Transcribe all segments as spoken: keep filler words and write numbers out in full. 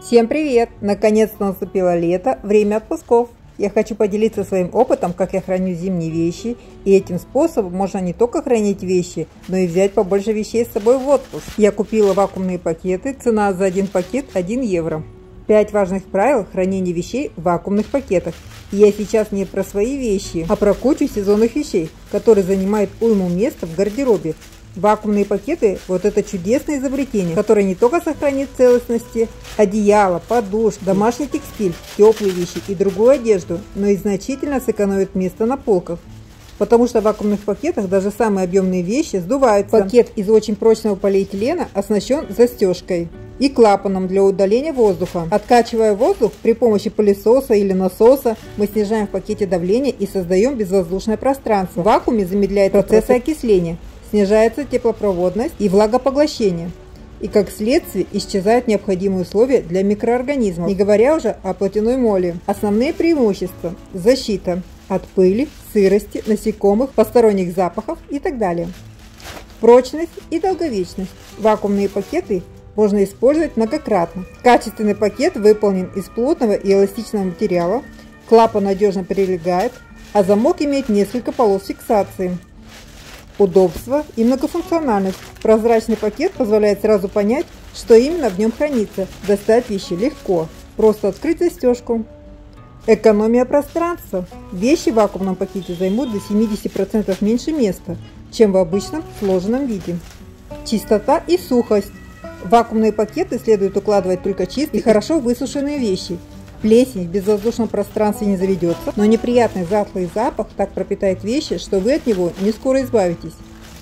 Всем привет! Наконец-то наступило лето, время отпусков. Я хочу поделиться своим опытом, как я храню зимние вещи, и этим способом можно не только хранить вещи, но и взять побольше вещей с собой в отпуск. Я купила вакуумные пакеты, цена за один пакет один евро. пять важных правил хранения вещей в вакуумных пакетах. И я сейчас не про свои вещи, а про кучу сезонных вещей, которые занимают уйму места в гардеробе. Вакуумные пакеты – вот это чудесное изобретение, которое не только сохранит целостности одеяло, подушки, домашний текстиль, теплые вещи и другую одежду, но и значительно сэкономит место на полках. Потому что в вакуумных пакетах даже самые объемные вещи сдуваются. Пакет из очень прочного полиэтилена оснащен застежкой и клапаном для удаления воздуха. Откачивая воздух при помощи пылесоса или насоса, мы снижаем в пакете давление и создаем безвоздушное пространство. В вакууме замедляет процессы окисления. Снижается теплопроводность и влагопоглощение. И как следствие исчезают необходимые условия для микроорганизмов, не говоря уже о плотяной моли. Основные преимущества – защита от пыли, сырости, насекомых, посторонних запахов и так далее. Прочность и долговечность. Вакуумные пакеты можно использовать многократно. Качественный пакет выполнен из плотного и эластичного материала, клапан надежно прилегает, а замок имеет несколько полос фиксации. Удобство и многофункциональность. Прозрачный пакет позволяет сразу понять, что именно в нем хранится. Достать вещи легко. Просто открыть застежку. Экономия пространства. Вещи в вакуумном пакете займут до семидесяти процентов меньше места, чем в обычном сложенном виде. Чистота и сухость. В вакуумные пакеты следует укладывать только чистые и хорошо высушенные вещи. Плесень в безвоздушном пространстве не заведется, но неприятный затхлый запах так пропитает вещи, что вы от него не скоро избавитесь.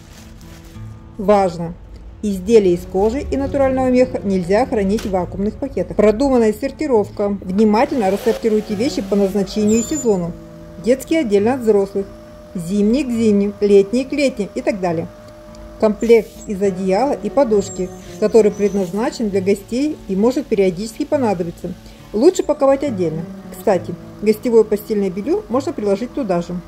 Важно! Изделия из кожи и натурального меха нельзя хранить в вакуумных пакетах. Продуманная сортировка. Внимательно рассортируйте вещи по назначению и сезону. Детские отдельно от взрослых, зимние к зимним, летние к летним и так далее. Комплект из одеяла и подушки, который предназначен для гостей и может периодически понадобиться. Лучше паковать отдельно. Кстати, гостевое постельное белье можно приложить туда же.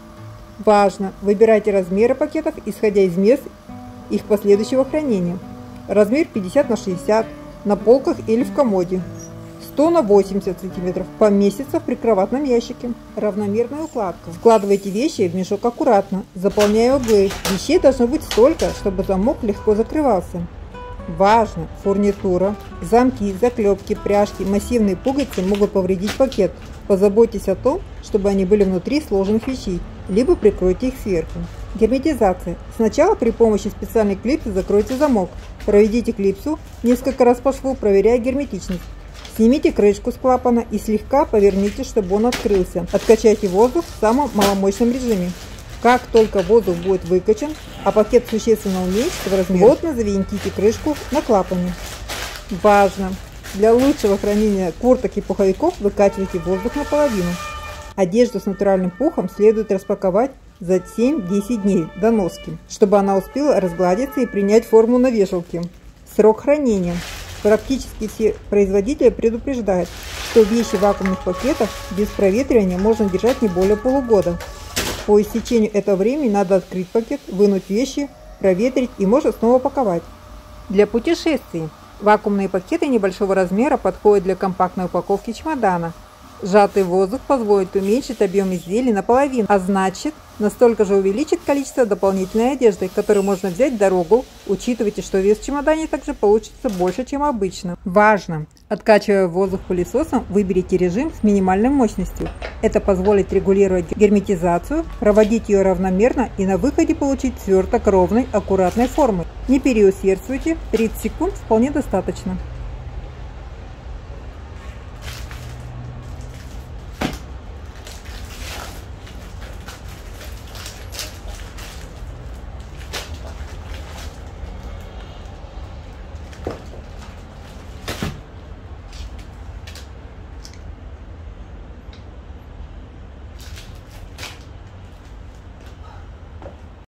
Важно! Выбирайте размеры пакетов, исходя из мест их последующего хранения. Размер пятьдесят на шестьдесят на полках или в комоде. сто на восемьдесят сантиметров поместится в прикроватном ящике. Равномерная укладка. Складывайте вещи в мешок аккуратно, заполняя углы. Вещей должно быть столько, чтобы замок легко закрывался. Важно! Фурнитура, замки, заклепки, пряжки, массивные пуговицы могут повредить пакет. Позаботьтесь о том, чтобы они были внутри сложенных вещей, либо прикройте их сверху. Герметизация. Сначала при помощи специальной клипсы закройте замок. Проведите клипсу несколько раз по шву, проверяя герметичность. Снимите крышку с клапана и слегка поверните, чтобы он открылся. Откачайте воздух в самом маломощном режиме. Как только воздух будет выкачан, а пакет существенно уменьшится в размере, плотно завинтите крышку на клапане. Важно! Для лучшего хранения курток и пуховиков выкачивайте воздух наполовину. Одежду с натуральным пухом следует распаковать за семь-десять дней до носки, чтобы она успела разгладиться и принять форму на вешалке. Срок хранения. Практически все производители предупреждают, что вещи в вакуумных пакетах без проветривания можно держать не более полугода. По истечению этого времени надо открыть пакет, вынуть вещи, проветрить и можно снова паковать. Для путешествий. Вакуумные пакеты небольшого размера подходят для компактной упаковки чемодана. Сжатый воздух позволит уменьшить объем изделий наполовину, а значит, настолько же увеличит количество дополнительной одежды, которую можно взять в дорогу. Учитывайте, что вес в чемодане также получится больше, чем обычно. Важно! Откачивая воздух пылесосом, выберите режим с минимальной мощностью. Это позволит регулировать герметизацию, проводить ее равномерно и на выходе получить сверток ровной, аккуратной формы. Не переусердствуйте, тридцать секунд вполне достаточно.